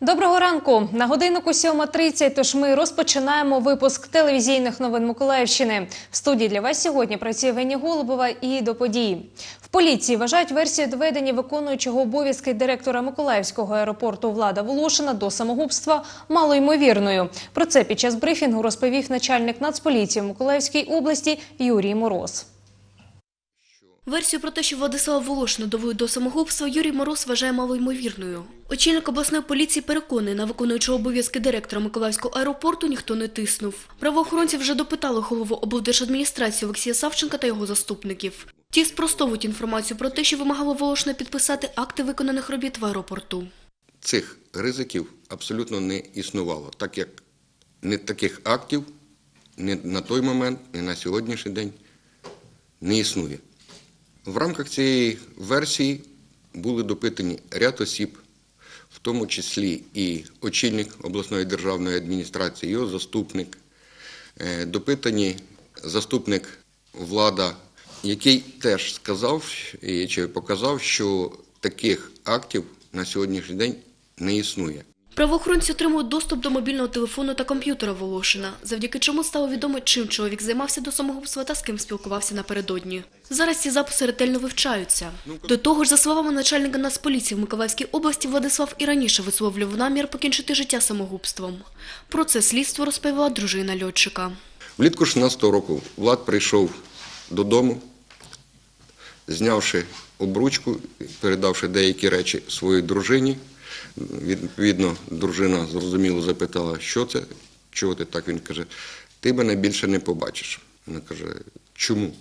Доброго ранку. На годиннику 7:30, тож ми розпочинаємо випуск телевізійних новин Миколаївщини. В студії для вас сьогодні працює Євгенія Голубова і до подій. В поліції вважають версію доведення виконуючого обов'язки директора Миколаївського аеропорту Влада Волошина до самогубства малоймовірною. Про це під час брифінгу розповів начальник Нацполіції в Миколаївській області Юрій Мороз. Версію про те, що Владислава Волошина довели до самогубства, Юрій Мороз вважає малоймовірною. Очільник обласної поліції переконує, на виконуючого обов'язки директора Миколаївського аеропорту ніхто не тиснув. Правоохоронці вже допитали голову облдержадміністрації Олексія Савченка та його заступників. Ті спростовують інформацію про те, що вимагало Волошина підписати акти виконаних робіт в аеропорту. Цих ризиків абсолютно не існувало, так як таких актів ні на той момент, ні на сьогоднішній день не існує. В рамках цієї версії були допитані ряд осіб, в тому числі і очільник обласної державної адміністрації, його заступник, допитані заступник Влада, який теж сказав чи показав, що таких актів на сьогоднішній день не існує. Правоохоронці отримують доступ до мобільного телефону та комп'ютера Волошина, завдяки чому стало відомо, чим чоловік займався до самогубства та з ким спілкувався напередодні. Зараз ці записи ретельно вивчаються. До того ж, за словами начальника Нацполіції в Миколаївській області, Владислав і раніше висловлював намір покінчити життя самогубством. Про це слідство розповіла дружина льотчика. Влітку 16-го року Влад прийшов додому, знявши обручку, передавши деякі речі своїй дружині. Відповідно, дружина зрозуміло запитала, що це, чого ти так? Він каже, ти мене більше не побачиш. Вона каже, чому?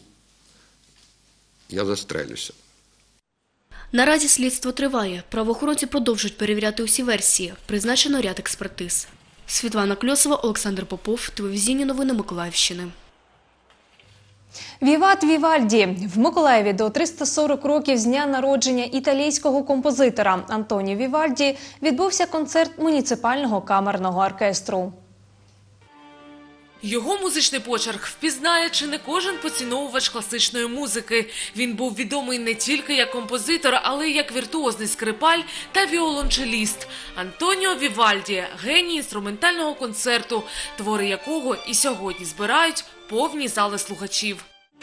Я застрелюся. Наразі слідство триває. Правоохоронці продовжують перевіряти усі версії. Призначено ряд експертиз. Світлана Кльосова, Олександр Попов, телевізійні новини Миколаївщини. Віват Вівальді! В Миколаєві до 340 років з дня народження італійського композитора Антоніо Вівальді відбувся концерт муніципального камерного оркестру. Його музичний почерк впізнає чи не кожен поціновувач класичної музики. Він був відомий не тільки як композитор, але й як віртуозний скрипаль та віолончеліст. Антоніо Вівальді – геній інструментального концерту, твори якого і сьогодні збирають повні зали слухачів.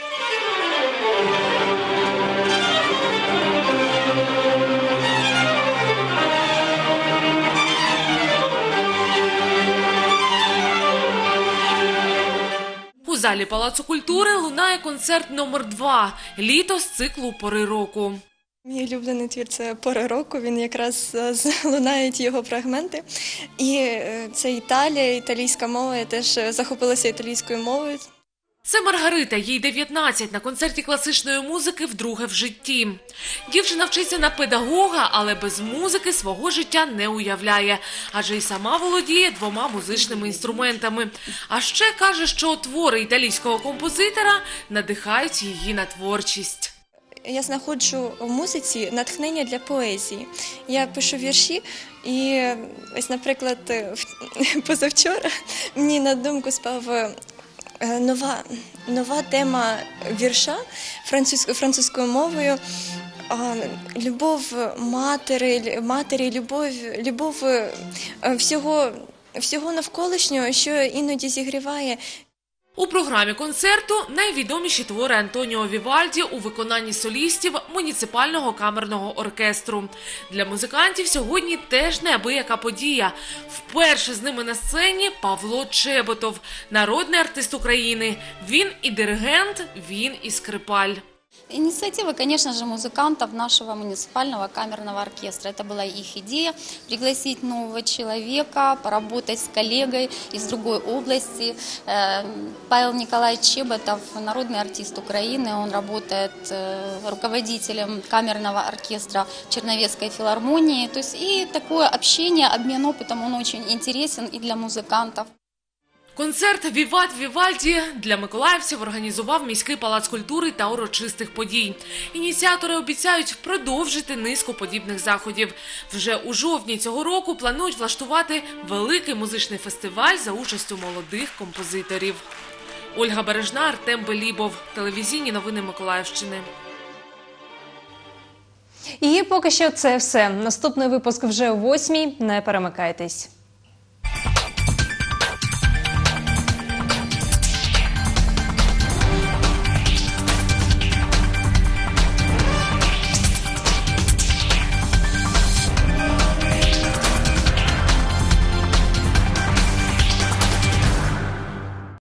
У залі Палацу культури лунає концерт номер 2 «Літо» з циклу «Пори року». Мій улюблений твір – це «Пори року», він якраз лунають його фрагменти. І це Італія, італійська мова, я теж захопилася італійською мовою. Це Маргарита, їй 19, на концерті класичної музики вдруге в житті. Дівчина вчиться на педагога, але без музики свого життя не уявляє, адже й сама володіє 2 музичними інструментами. А ще каже, що твори італійського композитора надихають її на творчість. Я знаходжу в музиці натхнення для поезії. Я пишу вірші і ось, наприклад, позавчора мені на думку спав нова тема вірша французькою мовою. Любов матері, любов всього навколишнього, що іноді зігріває. У програмі концерту найвідоміші твори Антоніо Вівальді у виконанні солістів муніципального камерного оркестру. Для музикантів сьогодні теж неабияка подія. Вперше з ними на сцені Павло Чеботов, народний артист України. Він і диригент, він і скрипаль. Инициатива, конечно же, музыкантов нашего муниципального камерного оркестра. Это была их идея – пригласить нового человека, поработать с коллегой из другой области. Павел Николаевич Чеботов – народный артист Украины. Он работает руководителем камерного оркестра Черновецкой филармонии. То есть и такое общение, обмен опытом, он очень интересен и для музыкантов. Концерт «Віват Вівальді» для миколаївців організував міський палац культури та урочистих подій. Ініціатори обіцяють продовжити низку подібних заходів. Вже у жовтні цього року планують влаштувати великий музичний фестиваль за участю молодих композиторів. Ольга Бережна, Артем Белібов. Телевізійні новини Миколаївщини. І поки що це все. Наступний випуск вже о 8:00. Не перемикайтесь.